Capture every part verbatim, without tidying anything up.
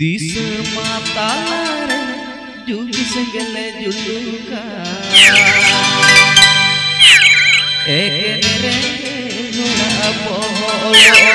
Dis mata juga segala juluka ekenere nuna poholo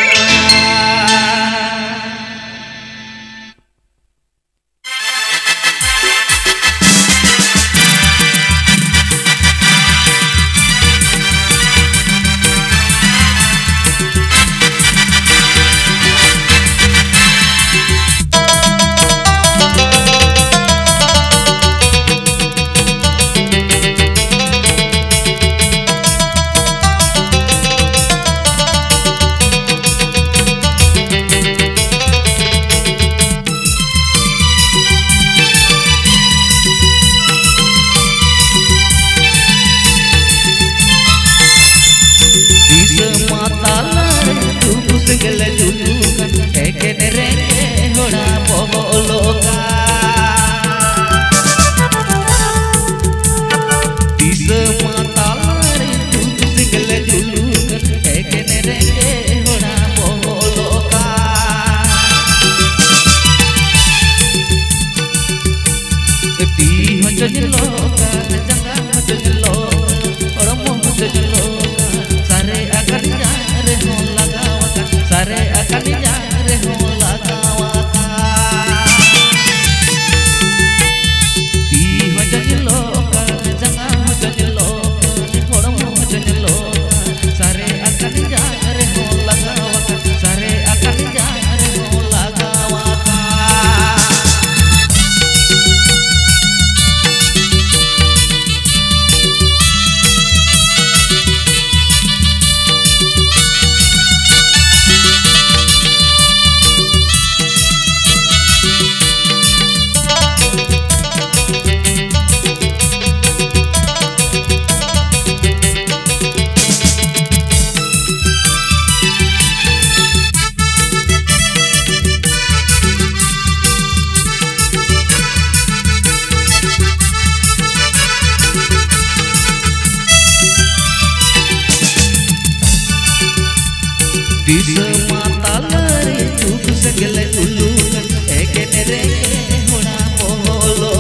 Dis mata lari juga segala julukan ekenere nuna poholo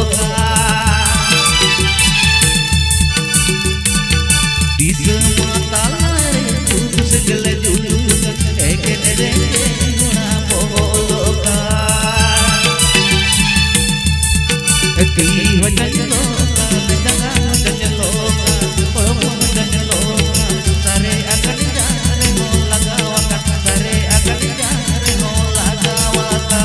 Dis mata lari juga segala julukan ekenere nuna poholo Ti hoja jaloka jaga hoja jaloka polomo hoja jaloka sare akan jare ho lagawaka sare akan jare ho lagawaka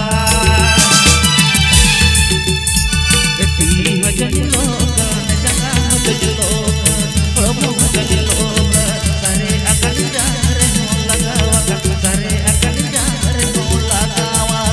Ti hoja jaloka jaga hoja jaloka polomo hoja jaloka sare akan jare ho lagawaka sare akan jare ho lagawaka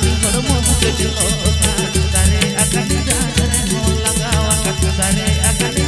Sare akan